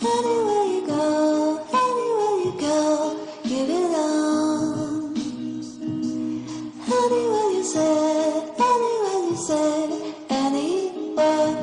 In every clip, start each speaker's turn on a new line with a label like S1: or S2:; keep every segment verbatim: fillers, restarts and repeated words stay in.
S1: Anywhere you go, anywhere you go, give it on. Anywhere you say, anywhere you say, anywhere.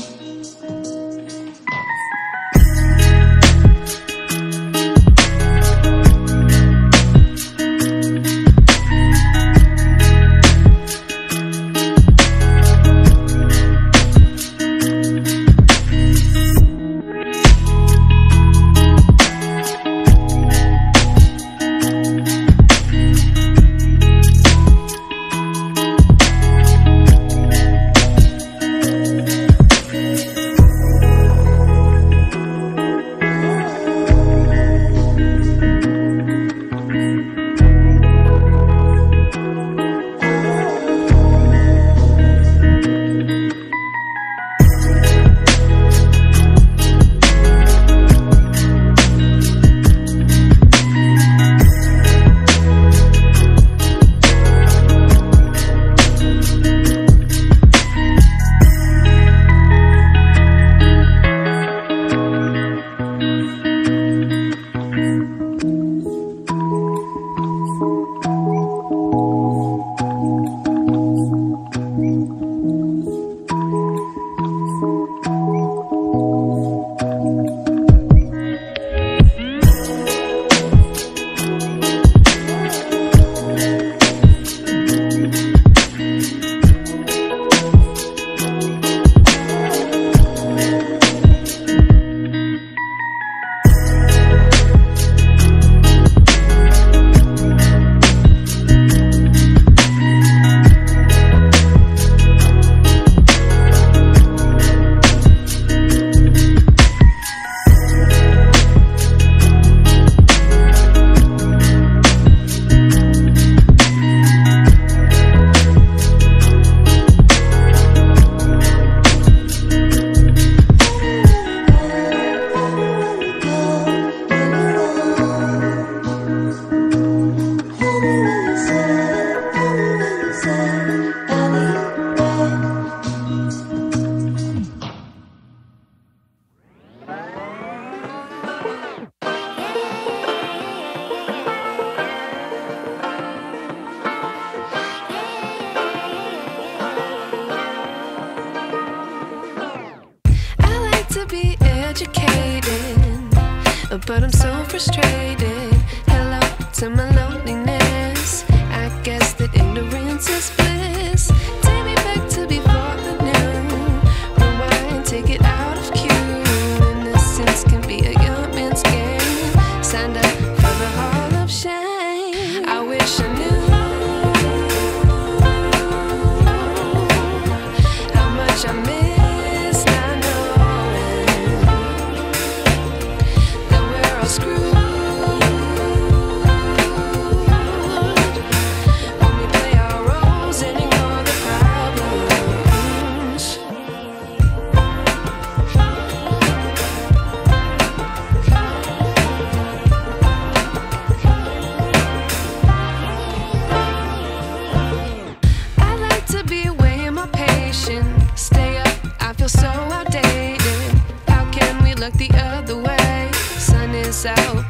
S2: But I'm so frustrated. Hello to my loneliness. I guess that ignorance is bliss. Take me back to before the new. Rewind, take it out of cue. Innocence can be a young man's game. Signed up for the hall of shame. I wish I knew how much I miss. So outdated. How can we look the other way? Sun is out,